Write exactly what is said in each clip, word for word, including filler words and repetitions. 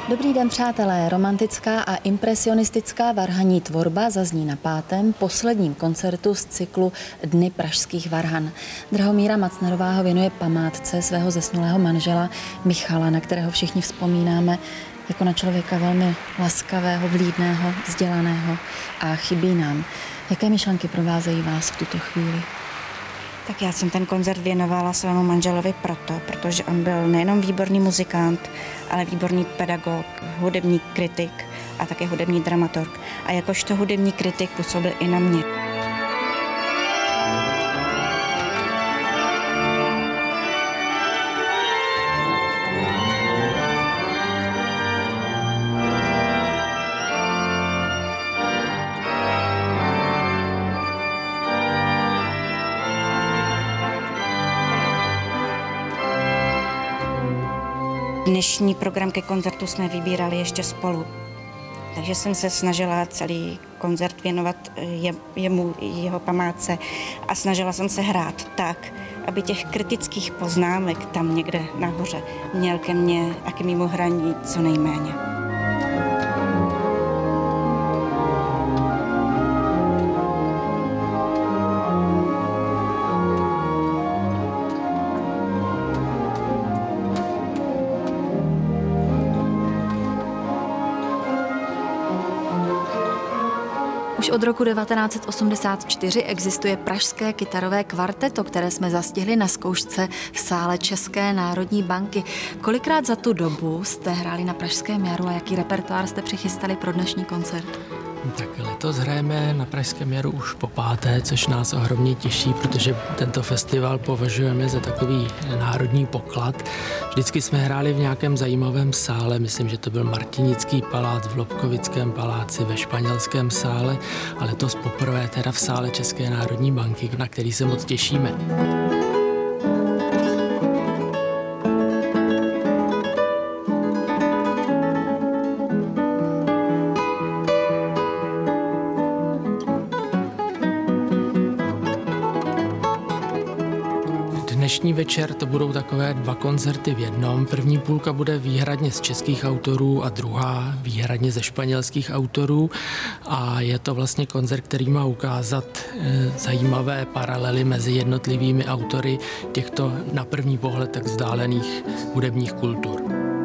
Dobrý den, přátelé. Romantická a impresionistická varhanní tvorba zazní na pátém, posledním koncertu z cyklu Dny pražských varhan. Drahomíra Macnerová ho věnuje památce svého zesnulého manžela Michala, na kterého všichni vzpomínáme jako na člověka velmi laskavého, vlídného, vzdělaného a chybí nám. Jaké myšlenky provázejí vás v tuto chvíli? Tak já jsem ten koncert věnovala svému manželovi proto, protože on byl nejenom výborný muzikant, ale výborný pedagog, hudební kritik a také hudební dramaturg. A jakožto hudební kritik působil i na mě. Dnešní program ke koncertu jsme vybírali ještě spolu, takže jsem se snažila celý koncert věnovat je, jemu, jeho památce a snažila jsem se hrát tak, aby těch kritických poznámek tam někde nahoře měl ke mně a k mému hraní co nejméně. Už od roku devatenáct set osmdesát čtyři existuje pražské kytarové kvarteto, které jsme zastihli na zkoušce v sále České národní banky. Kolikrát za tu dobu jste hráli na Pražském jaru a jaký repertoár jste přichystali pro dnešní koncert? Tak letos hrajeme na Pražském jaru už po páté, což nás ohromně těší, protože tento festival považujeme za takový národní poklad. Vždycky jsme hráli v nějakém zajímavém sále, myslím, že to byl Martinický palác, v Lobkovickém paláci, ve Španělském sále, ale letos poprvé teda v sále České národní banky, na který se moc těšíme. Dnešní večer to budou takové dva koncerty v jednom. První půlka bude výhradně z českých autorů a druhá výhradně ze španělských autorů. A je to vlastně koncert, který má ukázat e, zajímavé paralely mezi jednotlivými autory těchto na první pohled tak vzdálených hudebních kultur.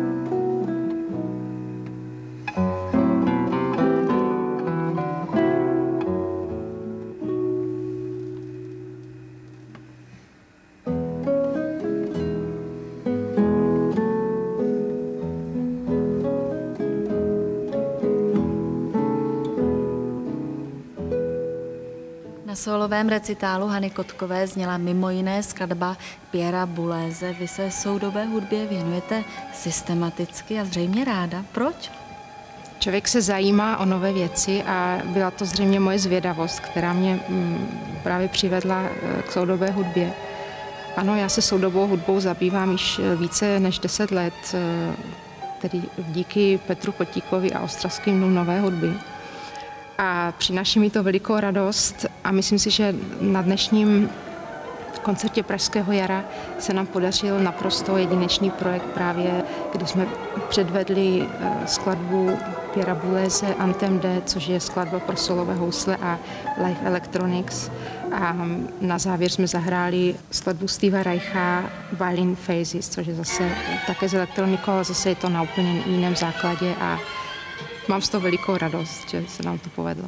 Na sólovém recitálu Hany Kotkové zněla mimo jiné skladba Pierra Bouleze. Vy se soudobé hudbě věnujete systematicky a zřejmě ráda. Proč? Člověk se zajímá o nové věci a byla to zřejmě moje zvědavost, která mě právě přivedla k soudobé hudbě. Ano, já se soudobou hudbou zabývám již více než deset let, tedy díky Petru Kotíkovi a Ostravským dnům nové hudby. A přináší mi to velikou radost a myslím si, že na dnešním koncertě Pražského jara se nám podařil naprosto jedinečný projekt právě, kdy jsme předvedli skladbu Pierra Bouleze Anthem D, což je skladba pro solové housle a live electronics. A na závěr jsme zahráli skladbu Steva Reicha Violin Phases, což je zase také z elektronikou, ale zase je to na úplně jiném základě a mám z toho velikou radost, že se nám to povedlo.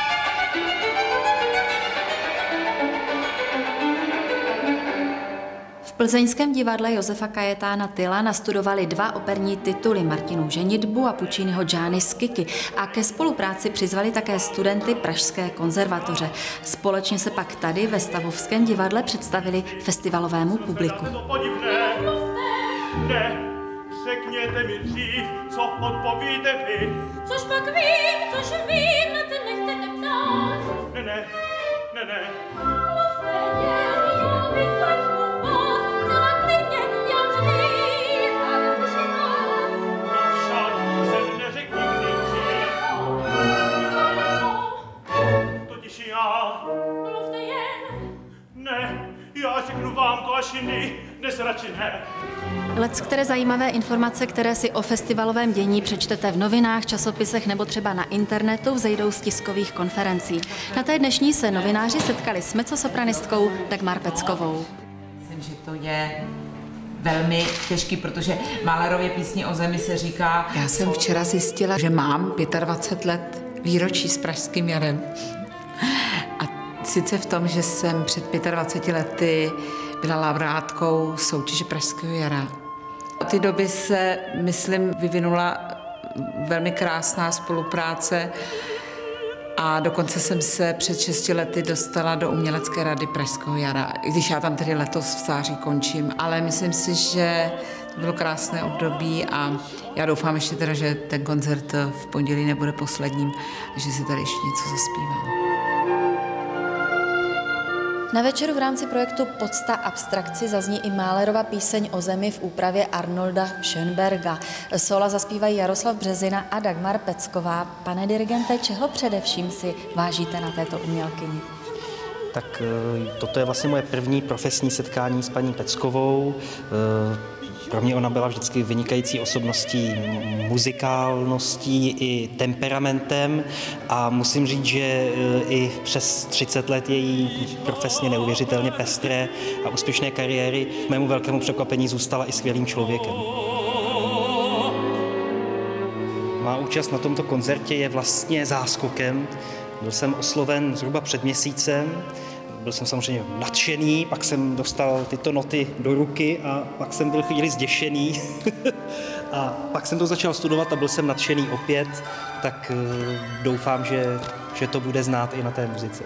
V plzeňském divadle Josefa Kajetána Tyla nastudovali dva operní tituly, Martinu ženitbu a Pucciniho Gianni Schicchi, a ke spolupráci přizvali také studenty Pražské konzervatoře. Společně se pak tady ve Stavovském divadle představili festivalovému publiku. Řekněte mi dřív, co odpovíte vy. Což pak vím, což vím, na co nechcete ptát. Ne, ne, ne, ne. Mluvte jen, já vyslechnu vás, celá klidně, já vždy, ráda slyším vás. Však jsem neřekl nikdy dřív. Totiž já. Mluvte jen. Ne, já řeknu vám to až jindy. dnes radši ne. Lec, které zajímavé informace, které si o festivalovém dění přečtete v novinách, časopisech nebo třeba na internetu, vzejdou z tiskových konferencí. Na té dnešní se novináři setkali s mezzosopranistkou Dagmar Peckovou. Myslím, že to je velmi těžký, protože Mahlerově písni o zemi se říká... Já jsem včera zjistila, že mám dvacet pět let výročí s Pražským jarem. A sice v tom, že jsem před dvaceti pěti lety byla laureátkou soutěže Pražského jara. Od té doby se, myslím, vyvinula velmi krásná spolupráce a dokonce jsem se před šesti lety dostala do umělecké rady Pražského jara, i když já tam tedy letos v září končím, ale myslím si, že to bylo krásné období a já doufám ještě teda, že ten koncert v pondělí nebude posledním a že si tady ještě něco zaspívám. Na večeru v rámci projektu Podsta abstrakci zazní i Mahlerova píseň o zemi v úpravě Arnolda Schönberga. Sola zaspívají Jaroslav Březina a Dagmar Pecková. Pane dirigente, čeho především si vážíte na této umělkyni? Tak toto je vlastně moje první profesní setkání s paní Peckovou. Pro mě ona byla vždycky vynikající osobností, muzikálností i temperamentem a musím říct, že i přes třicet let její profesně neuvěřitelně pestré a úspěšné kariéry k mému velkému překvapení zůstala i skvělým člověkem. Má účast na tomto koncertě je vlastně záskokem. Byl jsem osloven zhruba před měsícem. Byl jsem samozřejmě nadšený, pak jsem dostal tyto noty do ruky a pak jsem byl chvíli zděšený. A pak jsem to začal studovat a byl jsem nadšený opět, tak doufám, že, že to bude znát i na té muzice.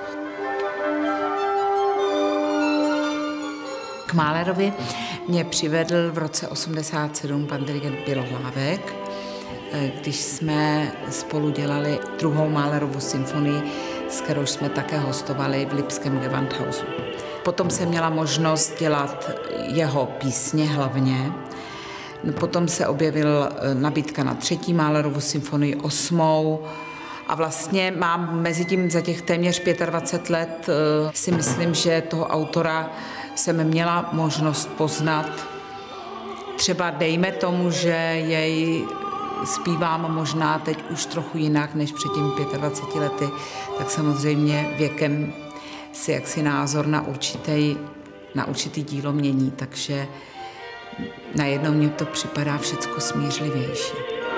K Mahlerovi mě přivedl v roce osmdesát sedm pan dirigent Bělohlávek, když jsme spolu dělali druhou Mahlerovu symfonii, s kterou jsme také hostovali v Lipském Gewandhausu. Potom jsem měla možnost dělat jeho písně hlavně. Potom se objevil nabídka na třetí Mahlerovu symfonii, osmou. A vlastně mám mezi tím za těch téměř dvacet pět let si myslím, že toho autora jsem měla možnost poznat. Třeba dejme tomu, že jej zpívám možná teď už trochu jinak než před těmi dvaceti pěti lety, tak samozřejmě věkem si jaksi názor na určitý, na určitý dílo mění, takže najednou mně to připadá všecko smířlivější.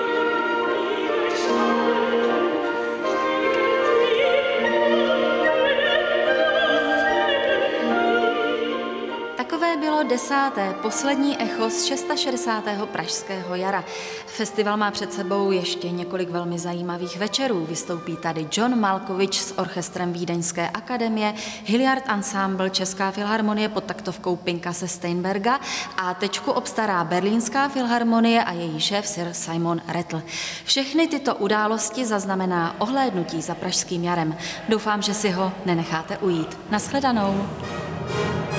Bylo desáté, poslední echo z šedesátého šestého Pražského jara. Festival má před sebou ještě několik velmi zajímavých večerů. Vystoupí tady John Malkovich s orchestrem Vídeňské akademie, Hilliard Ensemble, Česká filharmonie pod taktovkou Pinkase Steinberga a tečku obstará Berlínská filharmonie a její šéf sir Simon Rattle. Všechny tyto události zaznamená ohlédnutí za Pražským jarem. Doufám, že si ho nenecháte ujít. Nashledanou.